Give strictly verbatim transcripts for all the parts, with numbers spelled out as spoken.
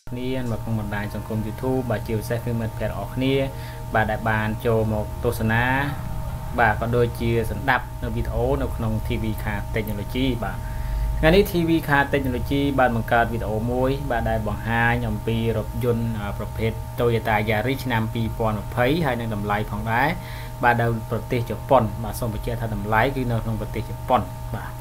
นี่มาคงบันไดสังคม YouTube บาจิวเซคือมันแปลออกนี่บาได้บานโจมกโฆษณาบาก็โดยเชียสันดับในวิดีโอในขนมทีวีคาเทคโนโลยีบางานนี้ทีวีคาเทคโนโลยีบานบังการวิดีโอมวยบาได้บังหายอมปีรถยนต์ประเภทโตโยต้ายาริสนำปีปอนเพย์ให้ในลำไส้ของได้บาดาวประเทศญี่ปุ่นบาส่งไปเจ้าทำลำไส้คือในของประเทศญี่ปุ่นบา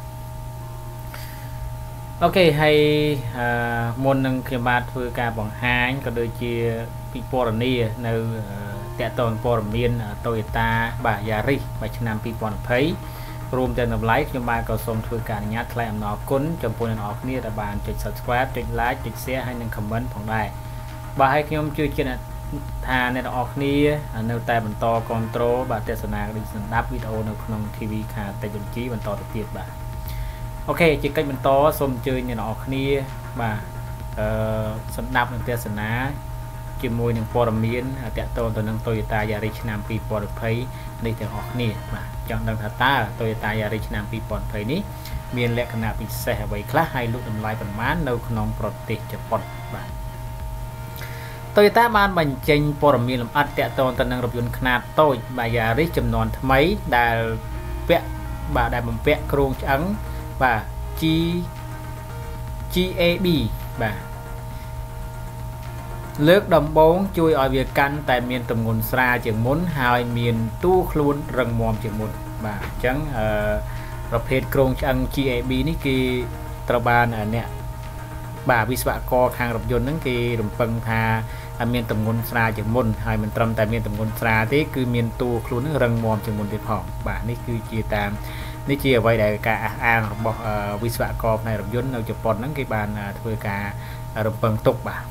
โอเคให้มวลหนึ่งคือมาคือการบังหายก็โดยเชียปีปอนนี่ในแต่ตอนปอร์เมียนโตโยต้าบายาริสไปชนะปีปอนเพย์รวมแต่ลำไส้คือมาก็ส่งคือการยัดแคลมนอกุ้นจำพวนออกนี่ระบานจุด subscribe จุดไลค์จุดแชร์ให้หนึ่งคอมเมนต์ของได้บาให้ขยมช่วยกันทานในออกนี้ในแต่บรรทอกอนโทรบาเทศนาดิสันดับวิดีโอในขนมทีวีค่ะแต่จุดจี้บรรทอตะเกียบบาโอเคจิกกันบรรทอสมจืดในออกนี้บาสันดับในเทศนาจิมวยหนึ่งปอร์เมียนแต่ตัวตัวนึงโตโยต้ายาริสนำปีปอร์เพย์ในแต่ออกนี้มาจังดังทัตตาโตโยต้ายาริสนำปีปอร์เพย์นี้มีลักษณะพิเศษไว้คล้ายลูกลำไส้ประมาณในขนมโปรตีนญี่ปุ่นมาโตโยต้าบ้านบรรจัยปอร์เมียนลำอัดแต่ตัวตัวนึงรถยนต์ขนาดโตบายาริสจำนวนทำไมได้เปะบาได้บำเปะโครงจังบา G G A B บาเลือกดำบงช่วยออยเวียกันแต่เมียนตำงุนสราเฉียงมุนหายเมียนตู้คลุนรังมอมเฉียงมุนบ่าจังประเภทโครงจัง G A B นี่คือตระบานเนี่ยบ่าวิศวกรทางรถยนต์นั่นคือรำพึงทาเมียนตำงุนสราเฉียงมุนหายมันตรำแต่เมียนตำงุนสราที่คือเมียนตู้คลุนรังมอมเฉียงมุนที่ผ่องบ่านี่คือจีตามนี่จีเอาไว้ในการอ่านบอกวิศวกรในรถยนต์เราจะปนนั่นคือบานเพื่อการรำพึงตกบ่า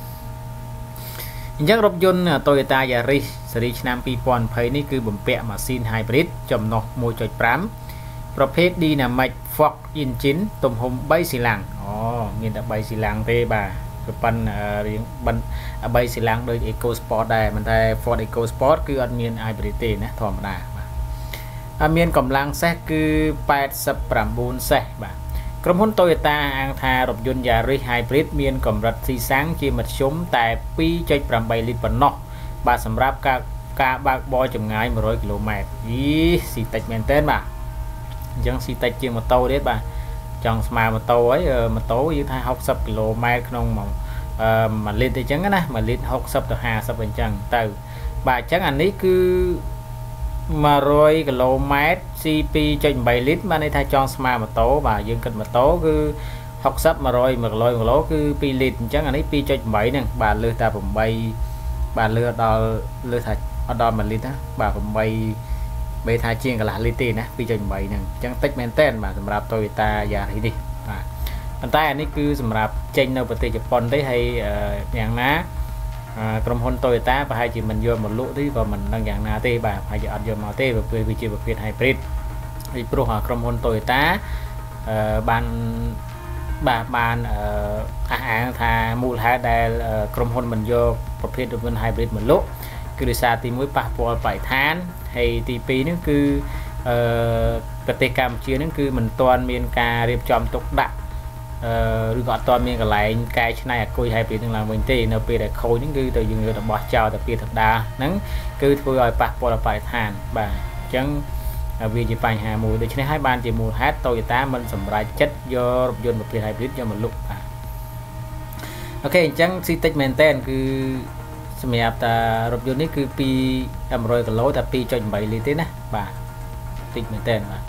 ยังรถยนต์โตโยต้ายาริสสรีชนำปีปอนเพย์นี่คือบ่มเปะมาซีนไฮบริดจำนวนมวยจอยปรามประเภทดีนะไมค์ฟอกอินจินตุ่มหมใบสีหลังอ๋อมีแต่ใบสีหลังเตะบ่าคือปันเรียงบันใบสีหลังโดยเอโกสปอร์ตได้มันได้ฟอร์ดเอโกสปอร์ตคืออันมีนไฮบริดเตนะธรรมดาอันมีนกำลังแทรกคือแปดสิบปรามบูนแทรกบ่ากรมหุ้นโตโยต้าอังทารถยนต์ยาริสไฮบริดมีนกำลังสีสังจีมัดชมแต่ปีใจปรามใบลิตรปนนอกบาสำหรับกากาบากบอยจำง่ายมาร้อยกิโลเมตรยี่สีตัดเมนเทนบ่ายังสีตัดเจียงมาโตเด็ดบ่าจังสมามาโตไว้มาโตยี่ท้ายหกสิบกิโลเมตรขนมมองมันลิตรได้จังนะมันลิตรหกสิบต่อห้าสิบเป็นจังแต่บ่าจังอันนี้คือมาร้อยกิโลเมตรซีปีจนใบลิตรมาในทางจองสมามาโตบ่ายังกันมาโตคือหกสิบมาร้อยมาร้อยมาโลคือปีลิตรจังอันนี้ปีจนใบนึงบ่าเลือดตาผมใบบาเลือดดอเลือดถ่ายดอมันลิตรนะบาผมใบใบทายเชียงกับหลานลิตรนะปีจนใบหนึ่งจังเต็กแมนเต้นบาสำหรับโตโยต้ายาริสดิอันใต้อันนี้คือสำหรับเจนในประเทศญี่ปุ่นได้ให้อย่างนะกรมพลโตโยต้าไปให้จีมันโยนหมดลุที่ว่ามันดังอย่างนาเต้บ่าให้จะอัดโยนมาเต้แบบเพื่อวิจิตรประเภทไฮบริดที่ปลุกหากรมพลโตโยต้าบานบ่าบานอาหารทามูลหาได้กรมพลมันโยประเภทรถยนต์ไฮบริดหมดลุคือดิซาตีมุ้ยปะปอไปทานให้ตีปีนั่นคือปฏิกรรมเชื่อนั่นคือมันตอนมีการเรียบจอมตกดักหรือก่อนตอนมีกับไหลกายชนะกุยให้ปีนึงหลังวันที่เนปีแต่โคนั่นคือตัวยังเงินบอสเจ้าแต่ปีถัดดานั่นคือตัวลอยปะปอไปทานบ่าจังวิจิปัญหามูโดยเฉพาะให้บ้านจีมูลฮัตโตโยต้ามันสำหรับจัดยรถยนต์ประเภทไฮบริดยนต์มันลุกโอเคจังซีติกแมนเทนคือสมัยแต่รถยนต์นี่คือปีอเมริกันโลแต่ปีจนใบลิตรนะบ่าติกแมนเทนบ่า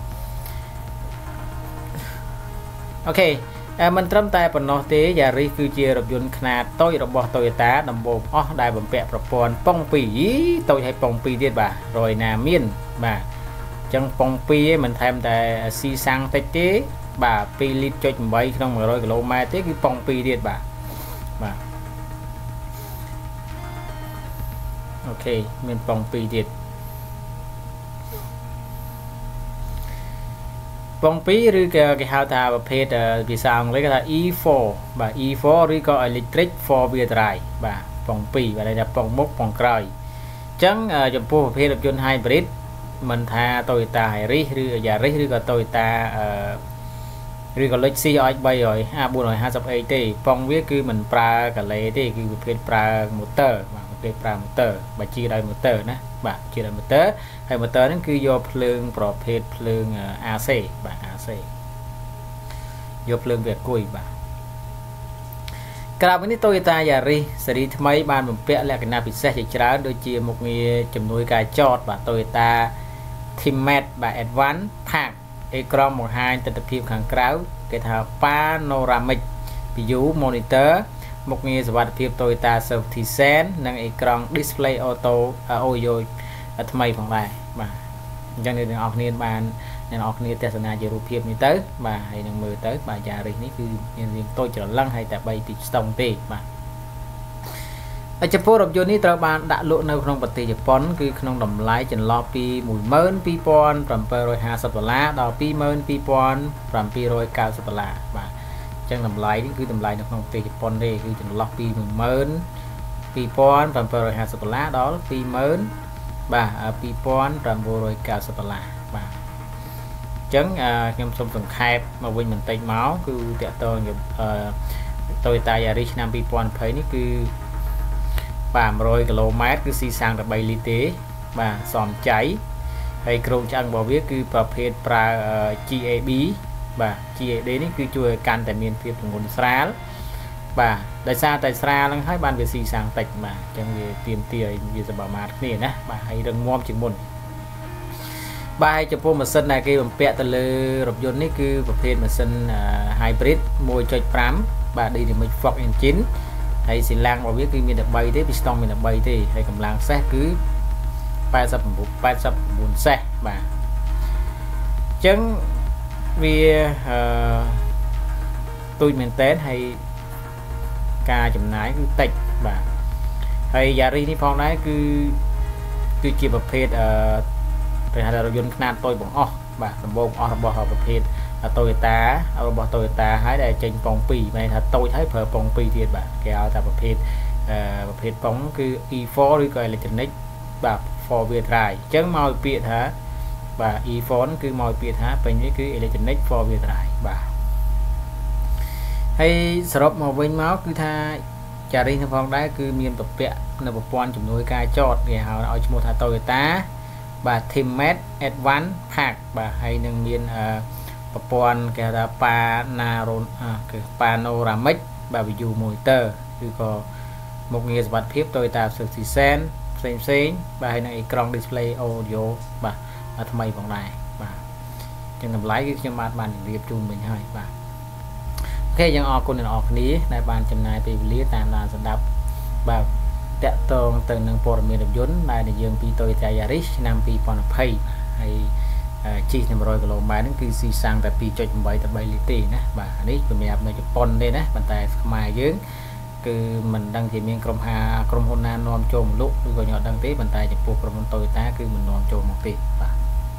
โอเคมันตรำแต่ปนนอเตยาริคือเจรถยนต์ขนาดโตยระบบโตโยต้าดำโบมอ๋อได้บำเปะประปอนป้องปีโตยให้ป้องปีเดียดบ่ารอยนาเมียนบ่าจังป้องปีมันทำแต่ซีซังเตเต้บ่าปีลิตรจนใบขนมร้อยกิโลเมตรเต้คือป้องปีเดียดบ่าบ่าโอเคมันป้องปีเดียดปองปีหรือก็หาตาประเภทพิซซ่าเลยก็ถ้า อี โฟร์ บ่า อี โฟร์ หรือก็ electric four wheel drive บ่าปองปีอะไรจะปองมกปองกรอยจังจำพวกประเภทรถยนต์ไฮบริดมันทาโตโยต้าไฮริสหรือยาริสหรือก็โตโยต้าឬក៏លេខ C ឲ្យ300 A 450A ទេប៉ុងវាគឺមិនប្រើកាឡេទេគឺប្រភេទប្រើ motor បាទប្រភេទប្រើ motor បើជាដោយ motor ណាបាទជាដោយ motor ហើយ motor ហ្នឹងគឺយកភ្លើងប្រភេទភ្លើង A C បាទ A C យកភ្លើងវាគួយបាទក្រៅពីនេះ Toyota Yaris ស៊េរីថ្មីបានបំពាក់លក្ខណៈពិសេសជាច្រើនដូចជាមុខងារជំនួយការចតបាទ Toyota Yaris បាទ Advance Park អេក្រង់បង្ហាញទិដ្ឋភាពខាងក្រៅគេថា Panoramic View Monitor មុខងារសុវត្ថិភាព Toyota Safety Sense និងអេក្រង់ Display Auto Audio ថ្មីផងដែរបាទអញ្ចឹងអ្នកនរគ្នាបានអ្នកនរគ្នាទស្សនាជារូបភាពនេះទៅបាទហើយនឹងមើលទៅបាទ Yaris នេះគឺមានរាងតូចច្រឡឹងហើយតែបីពីស្តុងទេបាទហើយចំពោះរថយន្តនេះត្រូវបានដាក់លក់នៅក្នុងប្រទេសជប៉ុនគឺក្នុងតម្លៃចន្លោះពី មួយម៉ឺនពីរពាន់ប្រាំពីររយហាសិប ដុល្លារដល់ ពីរម៉ឺនពីរពាន់ប្រាំពីររយកៅសិប ដុល្លារបាទអញ្ចឹងតម្លៃនេះគឺតម្លៃនៅក្នុងប្រទេសជប៉ុនទេគឺចន្លោះពី មួយម៉ឺនពីរពាន់ប្រាំពីររយហាសិប ដុល្លារដល់ ពីរម៉ឺនបាទពីរពាន់ប្រាំពីររយកៅសិប ដុល្លារបាទអញ្ចឹងខ្ញុំសូមសង្ខេបមកវិញបន្តិចមកគឺតកតងกับ Toyota Yaris ឆ្នាំពីរពាន់ยี่สิบនេះគឺបាទមួយរយគីឡូម៉ែត្រគឺស៊ីសាំងតែបីលីត្រទេបាទសមចៃហើយក្រោមឆ្អឹងរបស់វាគឺប្រភេទប្រើ G A B បាទ G A D នេះគឺជួយឲ្យកាន់តែមានភាពទម្ងន់ស្រាលបាទដោយសារតែស្រាលហ្នឹងហើយបានវាស៊ីសាំងតិចបាទអញ្ចឹងវាទៀមទាឲ្យវាសមាមាត្រគ្នាណាបាទហើយរឹងមាំជាងមុនបាទចំពោះម៉ាស៊ីនដែលគេបំពាក់ទៅលើរថយន្តនេះគឺប្រភេទម៉ាស៊ីន Hybrid មួយចុចប្រាំ បាទ Dynamic Fork Engine ហើយស៊ីឡាំងរបស់វាគឺមានតែបីទេពីស្ទង់មានតែបីទេហើយកម្លាំងសេះគឺប៉ែតសិបប្រាំបួនសេះបាទអញ្ចឹងវាអឺទូចមែនតើហើយការចំណាយគឺតិចបាទហើយ Yaris នេះផងដែរគឺគឺជាប្រភេទអឺគេហៅថារថយន្តខ្នាតតូចបង្អស់បាទដំបូងអស់របស់ប្រភេទ Toyota របស់ Toyota ហើយដែលចេញប៉ុងពីរមានន័យថាតូចហើយប្រើប៉ុងពីរទៀតបាទគេហៅថាប្រភេទអឺប្រភេទប៉ុងគឺ E ហ្វ័រ ឬក៏ Electronic បាទ four wheel drive អញ្ចឹងមកពាក្យថាបាទ E ហ្វ័រ គឺមកពាក្យថាពេញនេះគឺ Electronic four wheel drive បាទហើយសរុបមកវិញមកគឺថា Yaris នេះផងដែរគឺមានប្រពាក់នៅប្រព័ន្ធជំនួយការចតគេហៅឲ្យឈ្មោះថា Toyota បាទ Yaris Advance Park បាទហើយនឹងមានអឺប្រព័ន្ធគេហៅថា Panoramic View Monitor គឺក៏មុខងារសុវត្ថិភាព Toyota Safety Sense ផ្សេងផ្សេងបាទហើយនឹងអេក្រង់ Display Audio បាទថ្មីផងដែរបាទអញ្ចឹងតម្លៃគឺខ្ញុំបានបានជម្រាបជូនមិញហើយបាទអូខេយើងអរគុណអ្នកនរគ្នាដែលបានចំណាយពេលវេលាតាមដានស្ដាប់បាទតាក់ទងទៅនឹងព័ត៌មានរថយន្តដែលនិយាយពី Toyota Yaris ឆ្នាំពីរពាន់ยี่สิบហើយជីមួយរយគីឡូម៉ែត្រហ្នឹងគឺស៊ីសាំងតែពីរចុចប្រាំទៅបីលីត្រទេណាបាទនេះសម្រាប់នៅជប៉ុនទេណាប៉ុន្តែខ្មែរយើងគឺមិនដឹងជាមានក្រុមហាក្រុមហ៊ុនណានាំចូលមកលក់ឬក៏ខ្ញុំអត់ដឹងទេប៉ុន្តែចំពោះក្រុមហ៊ុន Toyota គឺមិននាំចូលមកទេបាទ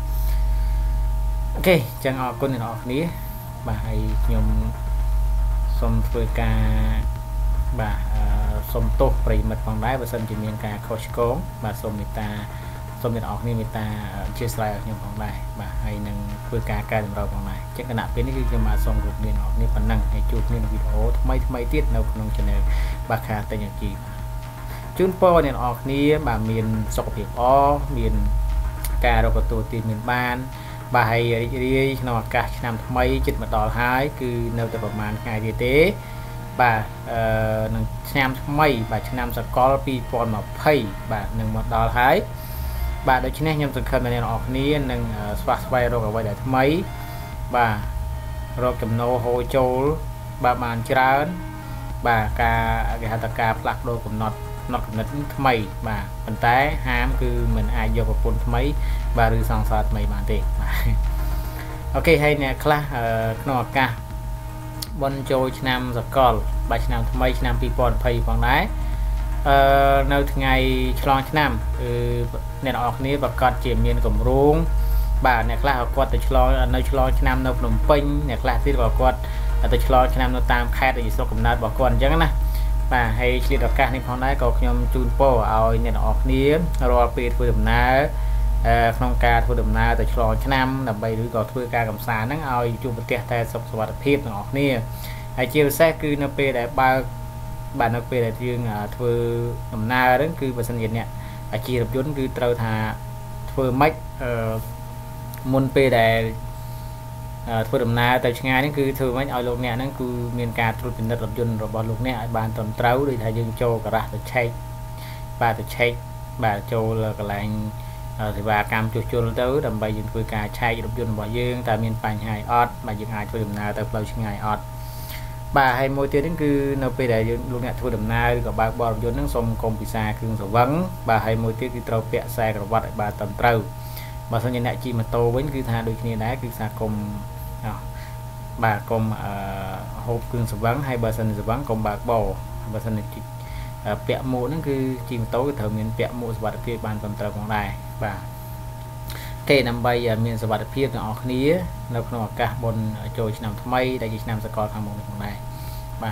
អូខេអញ្ចឹងអរគុណអ្នកនរគ្នាបាទហើយខ្ញុំសូមធ្វើការបាទសូមទោសប្រិមិត្តផងដែរបើសិនជាមានការខុសឆ្គងបាទសូមមេត្តាសូមអ្នកនរគ្នាមេត្តាអធិស្ឋានឲ្យខ្ញុំផងដែរបាទហើយនឹងធ្វើការកែតម្រូវផងដែរចឹងគណៈពេលនេះគឺខ្ញុំបាទសូមគោរពលាអ្នកនរគ្នាប៉ុណ្ណឹងហើយជួបគ្នានៅវីដេអូថ្មីថ្មីទៀតនៅក្នុង channel បាទខាតេញជីជូនពរអ្នកនរគ្នាបាទមានសុខភាពល្អមានការរកទទួលទានមានបានបាទហើយរីករាយក្នុងឱកាសឆ្នាំថ្មីជិតមកដល់ហើយគឺនៅតែប្រហែលថ្ងៃទៀតទេបាទអឺនឹងឆ្នាំថ្មីបាទឆ្នាំសកលពីរពាន់ยี่สิบបាទនឹងមកដល់ហើយបាទដូច្នេះខ្ញុំសង្ឃឹមថាអ្នកនរគ្នានឹងស្វាស្វែងរកអ្វីដែលថ្មីបាទរកចំណូលហូរចូលបាទបានច្រើនបាទការគេហៅថាការផ្លាស់ប្ដូរកំណត់កំណត់កំណត់ថ្មីបាទប៉ុន្តែហាមគឺមិនអាចយកប្រពន្ធថ្មីបាទឬសង្សារថ្មីបានទេបាទអូខេហើយអ្នកខ្លះក្នុងឱកាសបុណ្យចូលឆ្នាំសកលបាទឆ្នាំថ្មីឆ្នាំពីរពាន់ยี่สิบផងដែរអឺនៅថ្ងៃឆ្លងឆ្នាំគឺអ្នកនរគ្នាប្រកាសជាមានកម្រងបាទអ្នកខ្លះគាត់ទៅឆ្លងនៅឆ្លងឆ្នាំនៅភ្នំពេញអ្នកខ្លះទៀតក៏គាត់ទៅឆ្លងឆ្នាំនៅតាមខេត្តដែលជាស្រុកកំណើតរបស់គាត់អញ្ចឹងណាបាទហើយឆ្លៀតឱកាសនេះផងដែរក៏ខ្ញុំជូនពរឲ្យអ្នកនរគ្នារាល់ពេលធ្វើដំណើរក្នុងការធ្វើដំណើរទៅឆ្លងឆ្នាំដើម្បីឬក៏ធ្វើការកំសាន្តហ្នឹងឲ្យជួបប្រទេសតែសុខសុវត្ថិភាពទាំងអស់គ្នាហើយជាពិសេសគឺនៅពេលដែលបើកបាទនៅពេលដែលយើងធ្វើដំណើរហ្នឹងគឺបើសិនជាអ្នកអាជីរថយន្តគឺត្រូវថាធ្វើម៉េចមុនពេលដែលធ្វើដំណើរទៅឆ្ងាយហ្នឹងគឺធ្វើម៉េចឲ្យលោកអ្នកហ្នឹងគឺមានការត្រួតពិនិត្យរថយន្តរបស់លោកអ្នកឲ្យបានត្រឹមត្រូវដូចថាយើងចូលការ៉ាស់ទៅឆែកបាទទៅឆែកបាទចូលកន្លែងសេវាកម្មជួសជុលទៅដើម្បីយើងធ្វើការឆែករថយន្តរបស់យើងតើមានបញ្ហាអត់បាទយើងអាចធ្វើដំណើរទៅផ្លូវឆ្ងាយអត់បាទហើយមួយទៀតហ្នឹងគឺនៅពេលដែលយើងលោកអ្នកធ្វើដំណើរឬក៏បើកបររថយន្តហ្នឹងសូមកុំពិសាគ្រឿងស្រវឹងបាទហើយមួយទៀតគឺត្រូវពាក់ខ្សែក្រវ៉ាត់ឲ្យបានត្រឹមត្រូវបើសិនជាអ្នកជិះម៉ូតូវិញគឺថាដូចគ្នាដែរគឺថាកុំបាទកុំអឺហូបគ្រឿងស្រវឹងហើយបើសិនស្រវឹងកុំបើកបរបើសិនជាពាក់មួកហ្នឹងគឺជិះម៉ូតូគឺត្រូវមានពាក់មួកសុវត្ថិភាពបានត្រឹមត្រូវផងដែរបាទគេដើម្បីមានសុវត្ថិភាពទាំងអស់គ្នានៅក្នុងឱកាសបុណ្យចូលឆ្នាំថ្មីដែលជាឆ្នាំសកលខាងមុខនេះផងដែរបាទ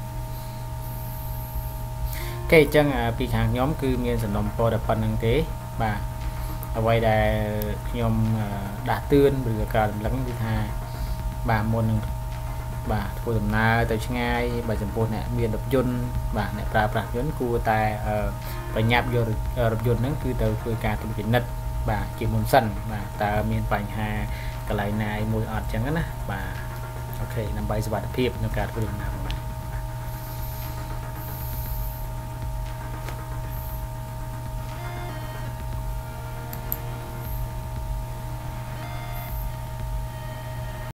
គេអញ្ចឹងពីខាងខ្ញុំគឺមានសំណុំពរតែប៉ុណ្្នឹងទេបាទអ្វីដែលខ្ញុំដាស់តឿនឬក៏ការរំលឹកគឺថាបាទមុននឹងបាទធ្វើដំណើរទៅឆ្ងាយបាទចំពោះអ្នកមានរថយន្តបាទអ្នកប្រើប្រាស់យន្តគួរតែប្រញាប់យករថយន្តហ្នឹងគឺទៅធ្វើការត្រួតពិនិត្យបាទជាមុនសិនបាទតើមានបញ្ហាកន្លែងណាមួយអត់ចឹងណាបាទអូខេដើម្បីសុវត្ថិភាពក្នុងការធ្វើដំណើរ